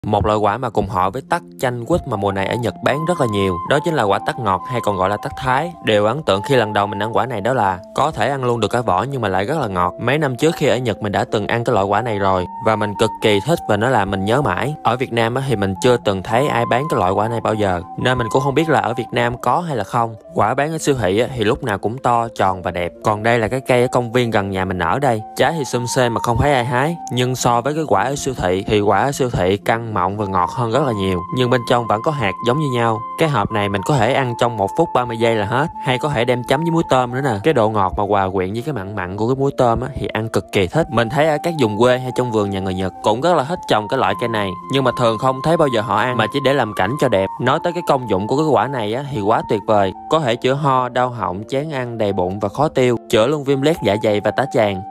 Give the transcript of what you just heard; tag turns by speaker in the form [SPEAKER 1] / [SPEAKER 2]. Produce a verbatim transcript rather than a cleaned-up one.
[SPEAKER 1] Một loại quả mà cùng họ với tắc, chanh, quýt mà mùa này ở Nhật bán rất là nhiều, đó chính là quả tắc ngọt hay còn gọi là tắc Thái. Điều ấn tượng khi lần đầu mình ăn quả này đó là có thể ăn luôn được cả vỏ nhưng mà lại rất là ngọt. Mấy năm trước khi ở Nhật mình đã từng ăn cái loại quả này rồi và mình cực kỳ thích và nó làm mình nhớ mãi. Ở Việt Nam thì mình chưa từng thấy ai bán cái loại quả này bao giờ, nên mình cũng không biết là ở Việt Nam có hay là không. Quả bán ở siêu thị thì lúc nào cũng to, tròn và đẹp. Còn đây là cái cây ở công viên gần nhà mình ở đây. Trái thì xum xê mà không thấy ai hái, nhưng so với cái quả ở siêu thị thì quả ở siêu thị căng, mọng và ngọt hơn rất là nhiều, nhưng bên trong vẫn có hạt giống như nhau. Cái hộp này mình có thể ăn trong một phút ba mươi giây là hết, hay có thể đem chấm với muối tôm nữa nè. Cái độ ngọt mà hòa quyện với cái mặn mặn của cái muối tôm á, thì ăn cực kỳ thích. Mình thấy ở các vùng quê hay trong vườn nhà người Nhật cũng rất là thích trồng cái loại cây này, nhưng mà thường không thấy bao giờ họ ăn mà chỉ để làm cảnh cho đẹp. Nói tới cái công dụng của cái quả này á, thì quá tuyệt vời, có thể chữa ho, đau họng, chán ăn, đầy bụng và khó tiêu, chữa luôn viêm loét dạ dày và tả tràng.